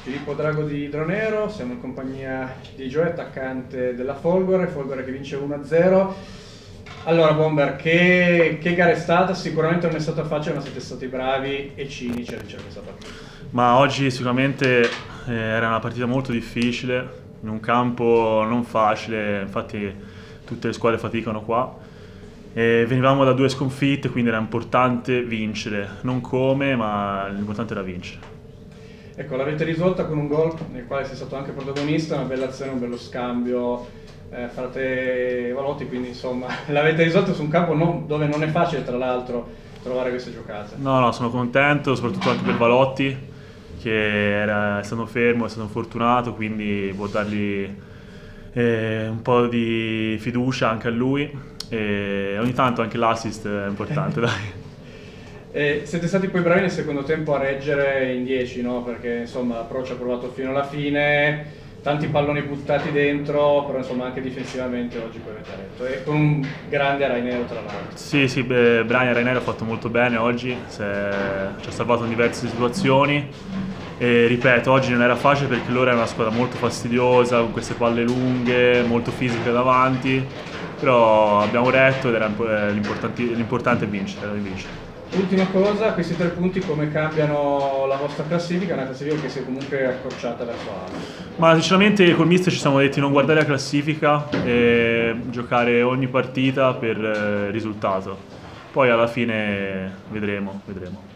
Filippo Drago di Dronero, siamo in compagnia di Gioè, attaccante della Folgore che vince 1-0. Allora Bomber, che gara è stata? Sicuramente non è stata facile, ma siete stati bravi e cinici a vincere questa partita. Ma oggi sicuramente era una partita molto difficile, in un campo non facile, infatti tutte le squadre faticano qua. E venivamo da 2 sconfitte, quindi era importante vincere, non come, ma l'importante era vincere. Ecco, l'avete risolta con un gol nel quale sei stato anche protagonista, una bella azione, un bello scambio fra te e Valotti, quindi insomma l'avete risolta su un campo dove non è facile tra l'altro trovare queste giocate. No, sono contento, soprattutto anche per Valotti, che è stato fermo, è stato infortunato, quindi può dargli un po' di fiducia anche a lui, e ogni tanto anche l'assist è importante, dai. Siete stati poi bravi nel secondo tempo a reggere in 10, no? Perché insomma l'approccio ha provato fino alla fine, tanti palloni buttati dentro, però insomma anche difensivamente oggi poi avete retto, e con un grande Rainero tra l'altro. Sì, Brian Rainero ha fatto molto bene oggi, ci ha salvato in diverse situazioni e ripeto, oggi non era facile perché loro è una squadra molto fastidiosa, con queste palle lunghe, molto fisica davanti, però abbiamo retto ed era l'importante è vincere. Ultima cosa, questi 3 punti come cambiano la vostra classifica? Una classifica che si è comunque accorciata verso alto. Ma sinceramente col mister ci siamo detti non guardare la classifica e giocare ogni partita per risultato. Poi alla fine vedremo.